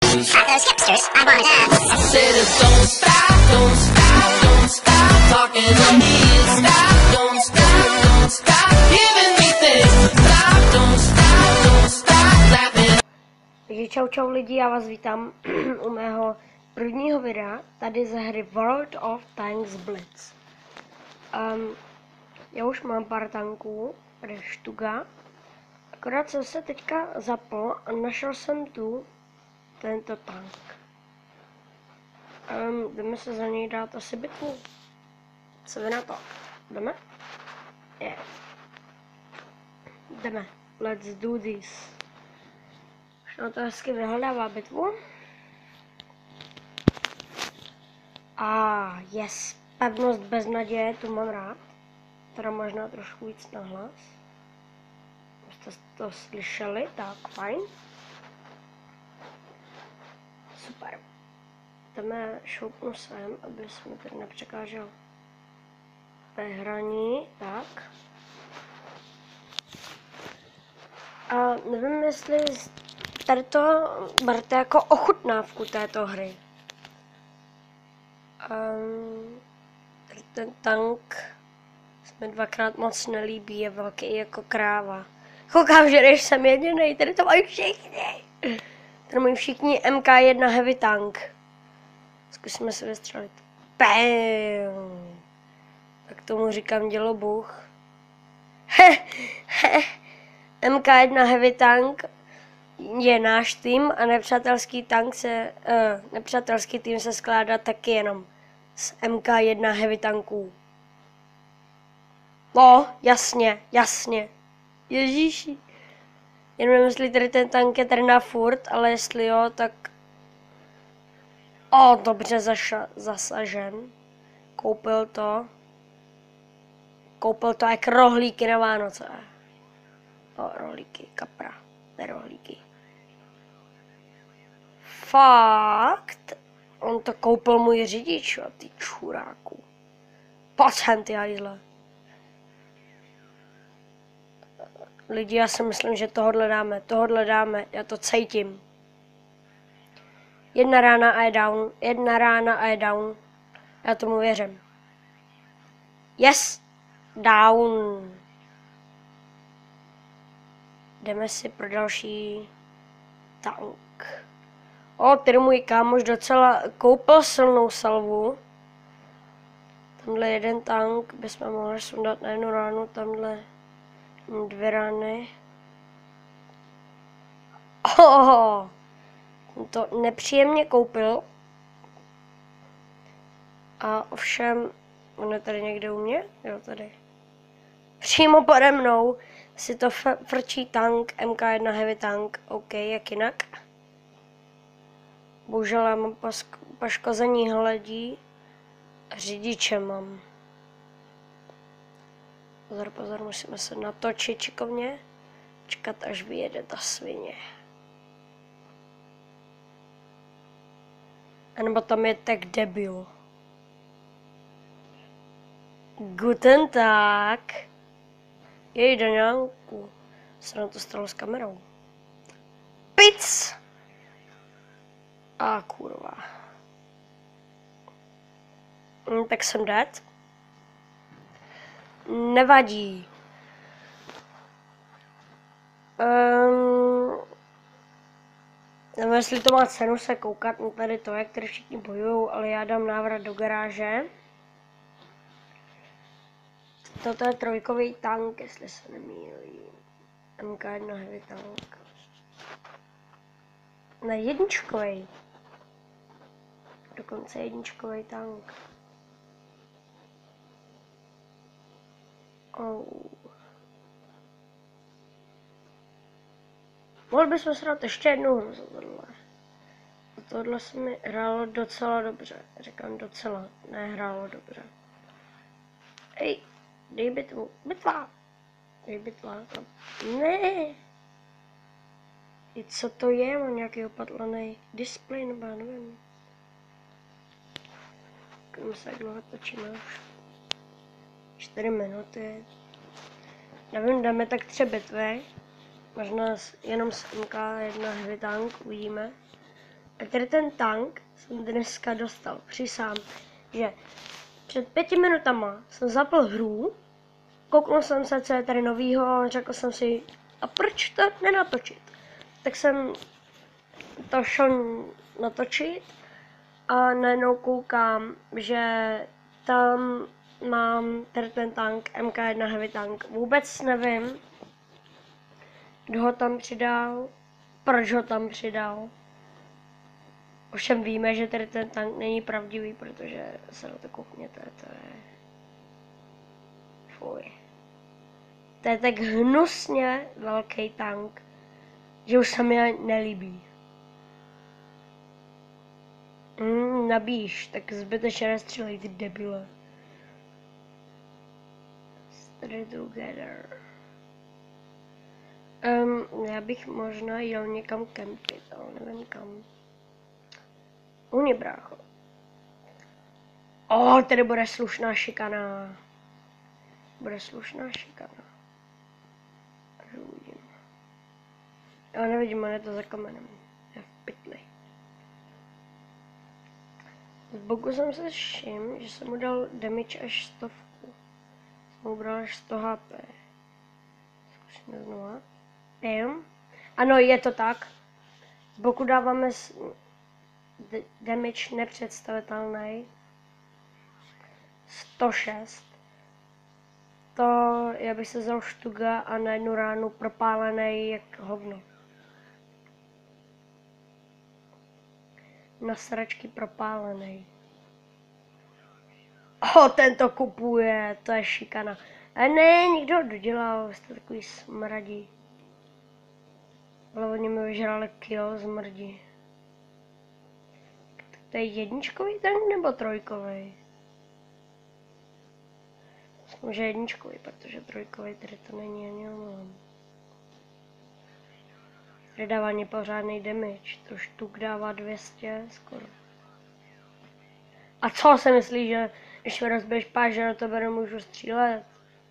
those hipsters, I want up. I said, don't stop, don't stop, don't stop talking to me. Stop, don't stop, don't stop giving me things. Stop, don't stop laughing. Takže čau lidi, já vás vítám u mého prvního videa, tady ze hry World of Tanks Blitz. Já už mám pár tanků, tady štuga. Akorát jsem se teďka zapl a našel jsem tu tento tank. Jdeme se za něj dát asi bitvu. Co vy na to? Jdeme? Yeah. Jdeme. Let's do this. Už na to hezky vyhledává bitvu. Yes. Pevnost bez naděje, tu mám rád. Teda možná trošku víc nahlas. Jste to slyšeli, tak fajn. Super. Jdeme šoupnu sem, aby jsme tady nepřekážel ve hraní, tak. A nevím, jestli tady to berte jako ochutnávku této hry. Tady ten tank se mi dvakrát moc nelíbí, je velký jako kráva. Koukám, že než jsem jedinej, tady to mají všichni. Tady mají všichni MK1 heavy tank. Zkusíme se vystřelit. Bam! Tak tomu říkám dělobůh. MK1 heavy tank je náš tým a nepřátelský tým se skládá taky jenom z MK1 heavy tanků. No, jasně. Ježíši. Jenom nevím, jestli tady ten tank je tady na furt, ale jestli jo, tak... dobře zasažen. Koupil to jak rohlíky na Vánoce. Rohlíky, kapra, ne rohlíky. Fakt? On to koupil můj řidič, ty čuráku. Pojď sem, ty hajzle. Lidi, já si myslím, že tohle dáme, já to cítím. Jedna rána a je down. Já tomu věřím. Yes! Down. Jdeme si pro další tank. Tady můj kámoš docela koupil silnou salvu. Tamhle jeden tank bychom mohli sundat na jednu ránu, tamhle 2 rány. To nepříjemně koupil. A ovšem, on je tady někde u mě? Jo, tady. Přímo pode mnou si to frčí tank, MK1 heavy tank, OK, jak jinak. Bohužel já mám poškození hledí, řidiče mám. Pozor, musíme se natočit šikovně, čekat, až vyjede ta svině. A nebo tam je tak debil. Guten Tag. Jej, Daňánku. Se na to stalo s kamerou. Pic! Kurva. Tak jsem dead. Nevadí. Nevím, jestli to má cenu se koukat na tady to, jak tady všichni bojujou, ale já dám návrat do garáže. Toto je trojkový tank, jestli se nemýlím. MK1 heavy tank. Ne, jedničkový. Dokonce jedničkový tank. Mohli bychom se dát ještě jednou hru za tohle. A tohle se mi hrálo docela dobře. Říkám docela, nehrálo dobře. Ej, dej bitvu. Bitva! Dej bitva. Ne! I co to je? Mám nějaký opatlený display nebo já nevím. Koukám se, jak dlouho točíme už. 4 minuty. Nevím, dáme tak 3 bitvy. Možná jenom s MK1 heavy tank, uvidíme. A tady ten tank jsem dneska dostal, přísám, že před 5 minutama jsem zapl hru, kouknul jsem se, co je tady novýho a řekl jsem si, a proč to nenatočit? Tak jsem to šel natočit a najednou koukám, že tam mám tady ten tank, MK1 Heavy Tank. Vůbec nevím, kdo ho tam přidal, proč ho tam přidal. Ovšem víme, že tady ten tank není pravdivý, protože se na to koukněte, to je... Fuj. To je tak hnusně velký tank, že už se mi nelíbí. Nabíš, tak zbytečně nestřílej, ty debile. Stay together. Já bych možná jel někam kempit, ale nevím kam. Uně, brácho. Tady bude slušná šikana. Bude slušná šikana. Uvidím. Já nevidím, on je to za kamenem. Já v pytli. Z boku jsem se všiml, že jsem mu dal damage až 100. Jsem mu bral až 100 HP. Zkusíme znova. Ano, je to tak. Z boku dáváme damage nepředstavitelný. 106. To já bych se vzal štuga a na jednu ránu propálený jak hovno. Na sračky propálený. Ten to kupuje, to je šikana. A ne, někdo ho dodělal, jste takový smradí. Ale oni mi vyžrali kill zmrdí. To je jedničkový tank nebo trojkový? Myslím, že jedničkový, protože trojkový tady to není ani omylem. Tady dává nepořádný damage, to štuk dává 200 skoro. A co se myslí, že když rozbiješ páž, že na tebe nemůžu střílet?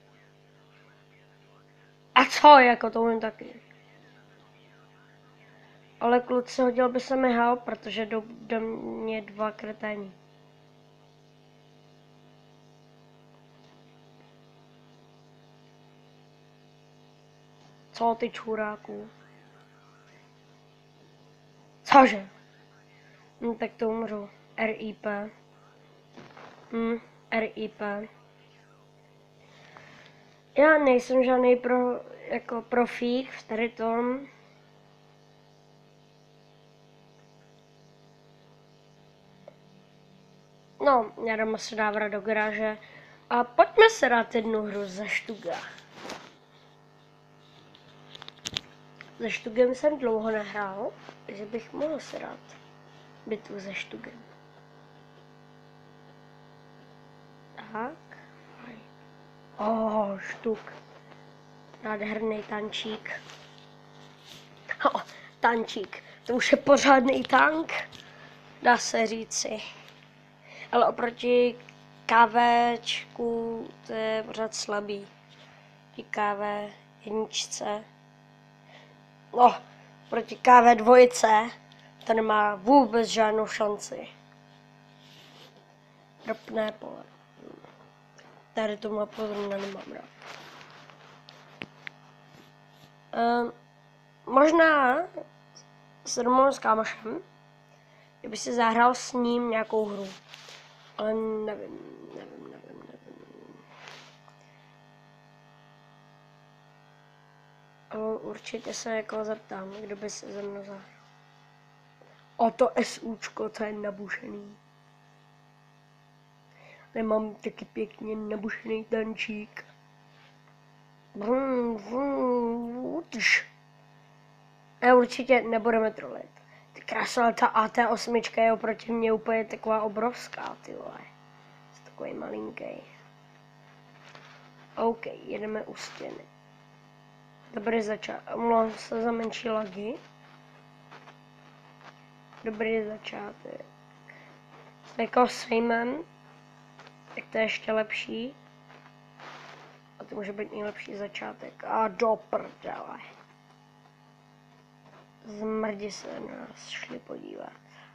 A co, jako to umím taky. Ale kluci, hodil by se mi help, protože do mě 2 kreténi. Co ty čuráku? Cože? Tak to umřu. RIP. RIP. Já nejsem žádný jako profík v tady tom. No, já dám asi návrat do garáže. A pojďme se dát jednu hru za štuga. Ze štugem jsem dlouho nehrál, takže bych mohl se dát bitvu ze štugem. Tak. Štuk. Nádherný tančík. Tančík. To už je pořádný tank, dá se říci. Ale oproti KVčku to je pořád slabý. KV jedničce. No, proti KV2 to nemá vůbec žádnou šanci. Ropné pole. Tady to má pozorně nemám rád. Možná se domluvím s kámošem, kdyby si zahrál s ním nějakou hru. Ale nevím. Určitě se jako zeptám, kdo by se ze mnou zahrál. To SUčko, to je nabušený. Nemám taky pěkně nabušený tančík. Určitě nebudeme trolit. Ty krása, ale ta AT8 je oproti mě úplně taková obrovská, ty vole. Jsi takový malinký. OK, jedeme u stěny. Dobrý začátek. Omlouvám se za menší lagy. Dobrý začátek. S jako Sejmem. Tak to je ještě lepší. A to může být nejlepší začátek. A do prdele. Zmrdi se na nás šli podívat.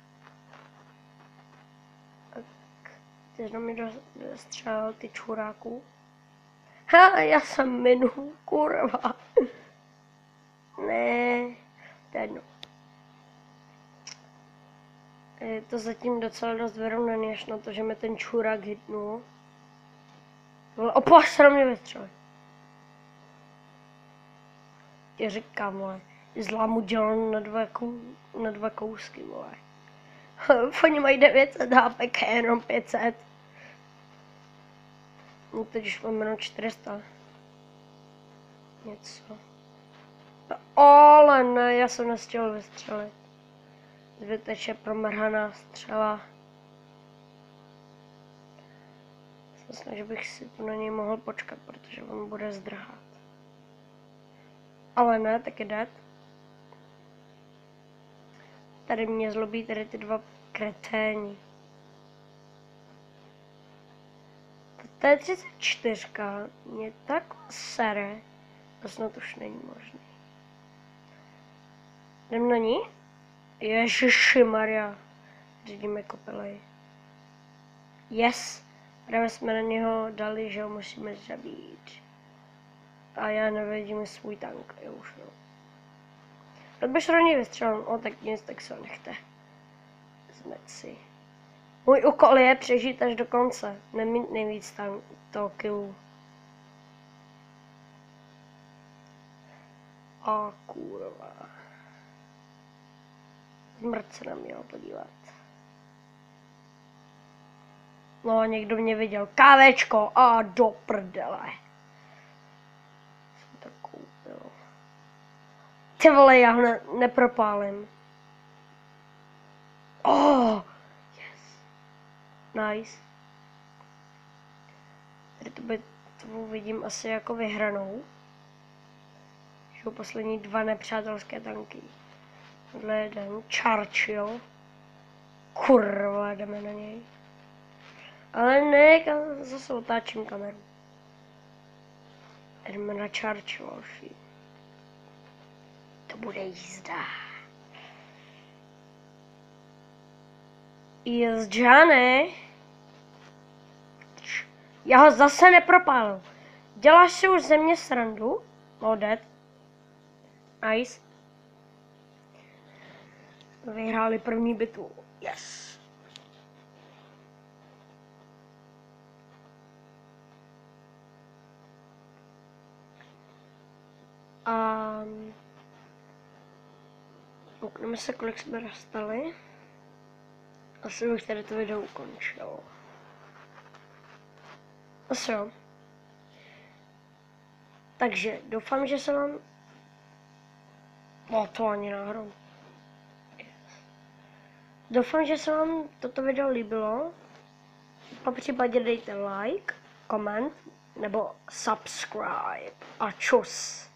Jednou mi dostřelil ty čuráků. Ha, já jsem minul, kurva. Ne, to je jedno. Je to zatím docela dost vyrovnaný, až na to, že mi ten čurák hitnul. Opáš se na mě vystřelit. Tě říkám, vole. Zlámu dělám na dva kousky, vole. Oni mají 900 HP, jenom 500. No teď už mám jenom 400. Něco. Ale ne, já jsem nestihl vystřelit. Zbytečně promrhaná střela. Myslím, že bych si tu na něj mohl počkat, protože on bude zdrhat. Ale ne, tak je dead. Tady mě zlobí tady ty dva kreténi. To je 34. Mě tak sere. To snad už není možný. Jdem na ní? Ježišimarja. Řídíme kopelej. Yes. Právě jsme na něho dali, že ho musíme zabít. A já nevidím svůj tank. Jo, už no. Kdybyš do něj vystřelil, tak nic, tak se ho nechte. Zmet si. Můj úkol je přežít až do konce. Nemít nejvíc tam toho killu. A kurva. Zmrt se na mě podívat. No, někdo mě viděl. Kávečko a do prdele. Jsem to koupil. Ty vole, já ho nepropálím. Oh, yes. Nice. Tady tu bitvu vidím asi jako vyhranou. Jsou poslední dva nepřátelské tanky. Tohle je jeden Churchill. Kurva, jdeme na něj. Ale ne, zase otáčím kameru. Jdeme na Churchilloši. To bude jízda. Jízda, ne? Já ho zase nepropálil. Děláš si už ze mě srandu? No, dead. Nice. Vyhráli první bitvu. Yes. Koukneme se, kolik jsme dostali. Asi bych tady to video ukončil. Asi jo. Takže doufám, že se vám... No to ani náhodou. Doufám, že se vám toto video líbilo. Po případě dejte like, koment nebo subscribe a čus.